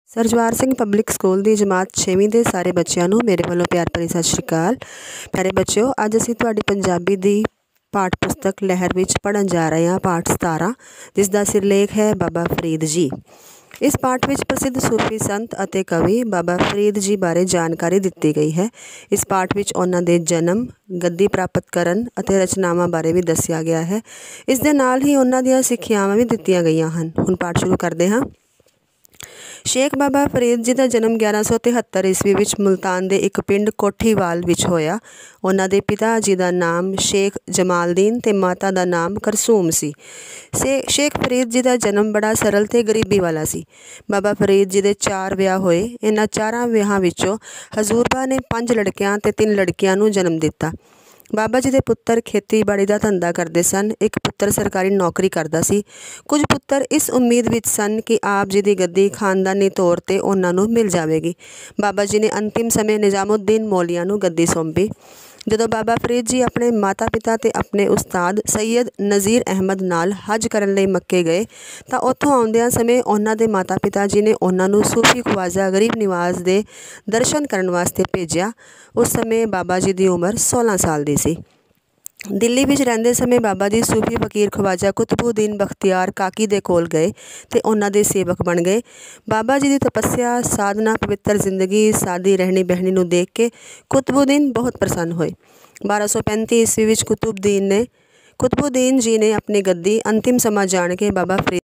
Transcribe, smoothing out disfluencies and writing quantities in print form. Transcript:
Sir Jawahar Singh public school ਦੀ ਜਮਾਤ 6ਵੀਂ ਦੇ ਸਾਰੇ ਬੱਚਿਆਂ ਨੂੰ ਮੇਰੇ ਵੱਲੋਂ ਪਿਆਰ ਭਰੀ ਸਤਿ ਸ਼੍ਰੀ ਅਕਾਲ। ਪਿਆਰੇ ਬੱਚਿਓ, ਅੱਜ ਅਸੀਂ ਤੁਹਾਡੀ ਪੰਜਾਬੀ ਦੀ ਪਾਠ ਪੁਸਤਕ ਲਹਿਰ ਵਿੱਚ ਪੜ੍ਹਨ ਜਾ ਰਹੇ ਹਾਂ ਪਾਠ 17, ਜਿਸ ਦਾ ਸਿਰਲੇਖ ਹੈ ਬਾਬਾ ਫਰੀਦ ਜੀ। ਇਸ ਪਾਠ ਵਿੱਚ ਪ੍ਰਸਿੱਧ ਸੂਫੀ ਸੰਤ ਅਤੇ ਕਵੀ ਬਾਬਾ ਫਰੀਦ ਜੀ ਬਾਰੇ ਜਾਣਕਾਰੀ ਦਿੱਤੀ ਗਈ ਹੈ। ਇਸ ਪਾਠ ਵਿੱਚ ਉਹਨਾਂ ਦੇ ਜਨਮ, ਗੱਦੀ ਪ੍ਰਾਪਤ ਕਰਨ ਅਤੇ ਰਚਨਾਵਾਂ ਬਾਰੇ ਵੀ ਦੱਸਿਆ ਗਿਆ ਹੈ। ਇਸ ਦੇ ਨਾਲ ਹੀ ਉਹਨਾਂ ਦੀਆਂ ਸਿੱਖਿਆਵਾਂ ਵੀ ਦਿੱਤੀਆਂ ਗਈਆਂ ਹਨ। ਹੁਣ ਪਾਠ ਸ਼ੁਰੂ ਕਰਦੇ ਹਾਂ। ਸ਼ੇਖ ਬਾਬਾ ਫਰੀਦ ਜੀ ਦਾ ਜਨਮ 1173 ਈਸਵੀ ਵਿੱਚ ਮੁਲਤਾਨ ਦੇ ਇੱਕ ਪਿੰਡ ਕੋਠੀਵਾਲ ਵਿੱਚ ਹੋਇਆ। ਉਹਨਾਂ ਦੇ ਪਿਤਾ ਜੀ ਦਾ ਨਾਮ ਸ਼ੇਖ ਜਮਾਲਦੀਨ ਤੇ ਮਾਤਾ ਦਾ ਨਾਮ ਕਰਸੂਮ ਸੀ। ਸ਼ੇਖ ਫਰੀਦ ਜੀ ਦਾ ਜਨਮ ਬੜਾ ਸਰਲ ਤੇ ਗਰੀਬੀ ਵਾਲਾ ਸੀ। ਬਾਬਾ ਫਰੀਦ ਜੀ ਦੇ 4 ਵਿਆਹ ਹੋਏ। ਇਹਨਾਂ 4 ਵਿਆਹਾਂ ਵਿੱਚੋਂ ਹਜ਼ੂਰਬਾ ਨੇ 5 ਲੜਕਿਆਂ ਤੇ 3 ਲੜਕੀਆਂ ਨੂੰ ਜਨਮ ਦਿੱਤਾ। ਬਾਬਾ ਜੀ ਦੇ ਪੁੱਤਰ ਖੇਤੀਬਾੜੀ ਦਾ ਧੰਦਾ ਕਰਦੇ ਸਨ। ਇੱਕ ਪੁੱਤਰ ਸਰਕਾਰੀ ਨੌਕਰੀ ਕਰਦਾ ਸੀ। ਕੁਝ ਪੁੱਤਰ ਇਸ ਉਮੀਦ ਵਿੱਚ ਸਨ ਕਿ ਆਪ ਜੀ ਦੀ ਗੱਦੀ ਖਾਨਦਾਨੀ ਤੌਰ 'ਤੇ ਉਹਨਾਂ ਨੂੰ ਮਿਲ ਜਾਵੇਗੀ। ਬਾਬਾ ਜੀ ਨੇ ਅੰਤਿਮ ਸਮੇਂ ਨਿਜ਼ਾਮੁਦੀਨ ਮੌਲੀਆ ਨੂੰ ਗੱਦੀ ਸੌਂਪੀ। ਜਦੋਂ ਬਾਬਾ ਫਰੀਦ ਜੀ ਆਪਣੇ ਮਾਤਾ ਪਿਤਾ ਤੇ ਆਪਣੇ ਉਸਤਾਦ ਸੈਯਦ ਨਜ਼ੀਰ ਅਹਿਮਦ ਨਾਲ ਹੱਜ ਕਰਨ ਲਈ ਮੱਕੇ ਗਏ ਤਾਂ ਉੱਥੋਂ ਆਉਂਦਿਆਂ ਸਮੇਂ ਉਹਨਾਂ ਦੇ ਮਾਤਾ ਪਿਤਾ ਜੀ ਨੇ ਉਹਨਾਂ ਨੂੰ ਸੂਫੀ ਖਵਾਜਾ ਗਰੀਬ ਨਿਵਾਜ਼ ਦੇ ਦਰਸ਼ਨ ਕਰਨ ਵਾਸਤੇ ਭੇਜਿਆ। ਉਸ ਸਮੇਂ ਬਾਬਾ ਜੀ ਦੀ ਉਮਰ 16 ਸਾਲ ਦੀ ਸੀ। ਦਿੱਲੀ ਵਿੱਚ ਰਹਿੰਦੇ ਸਮੇਂ ਬਾਬਾ ਜੀ ਸੂਫੀ ਫਕੀਰ ਖਵਾਜਾ ਕੁਤਬੁਦੀਨ ਬਖਤਿਆਰ ਕਾਕੀ ਦੇ ਕੋਲ ਗਏ ਤੇ ਉਹਨਾਂ ਦੇ ਸੇਵਕ ਬਣ ਗਏ। ਬਾਬਾ ਜੀ ਦੀ ਤਪੱਸਿਆ, ਸਾਧਨਾ, ਪਵਿੱਤਰ ਜ਼ਿੰਦਗੀ, ਸਾਦੀ ਰਹਿਣੀ ਬਹਿਣੀ ਨੂੰ ਦੇਖ ਕੇ ਕੁਤਬੁਦੀਨ ਬਹੁਤ ਪ੍ਰਸੰਨ ਹੋਏ। 1235 ਈਸਵੀ ਵਿੱਚ ਕੁਤਬੁਦੀਨ ਜੀ ਨੇ ਆਪਣੀ ਗੱਦੀ ਅੰਤਿਮ ਸਮਾਂ ਜਾਣ ਕੇ ਬਾਬਾ ਫਰੀਦ